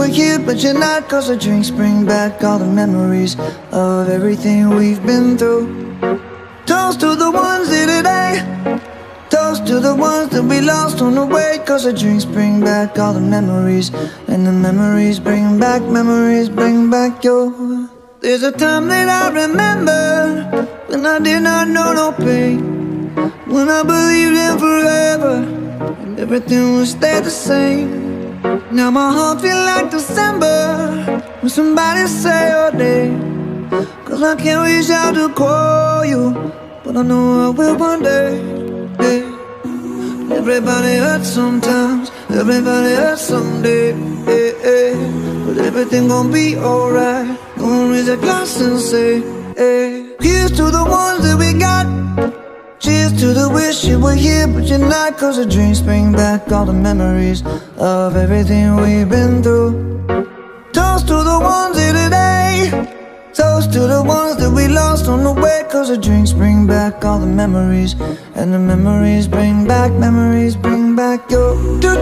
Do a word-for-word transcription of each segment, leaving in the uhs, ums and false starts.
were here but you're not, 'cause the drinks bring back all the memories of everything we've been through. Toast to the ones here today, toast to the ones that we lost on the way, 'cause the drinks bring back all the memories, and the memories bring back, memories bring back your. There's a time that I remember when I did not know no pain, when I believed in forever and everything would stay the same. Now my heart feel like December when somebody say your name, 'cause I can't reach out to call you, but I know I will one day. Hey. Everybody hurts sometimes, everybody hurts someday. Hey, hey. But everything gon' be alright. Gonna raise a glass and say, hey. Here's to the ones that we got. Cheers to the wish you were here but you're not, 'cause the drinks bring back all the memories of everything we've been through. Toast to the ones here today, toast to the ones that we lost on the way, 'cause the drinks bring back all the memories, and the memories bring back, memories bring back your.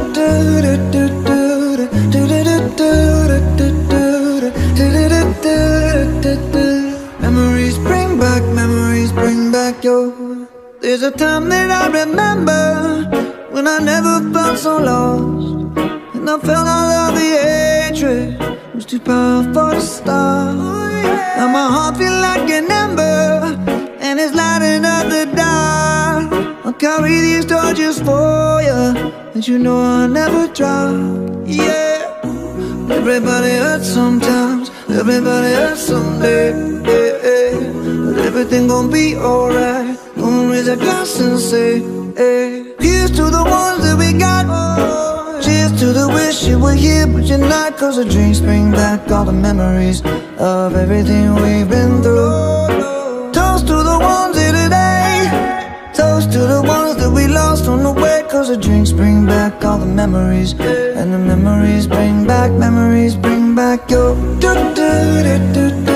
Memories bring back, memories bring back your. There's a time that I remember when I never felt so lost, and I felt all of the hatred was too powerful to stop. Now my heart feel like an ember, and it's lighting up the dark. I'll carry these torches for you, and you know I'll never drop. Yeah. Everybody hurts sometimes, everybody hurts someday. Yeah, yeah. But everything gon' be alright. Gonna raise a glass and say, hey. Here's to the ones that we got. Cheers to the wish you were here but you're not, 'cause the drinks bring back all the memories of everything we've been through. Toast to the ones here today, toast to the ones that we lost on the way, 'cause the drinks bring back all the memories, and the memories bring back, memories bring back your.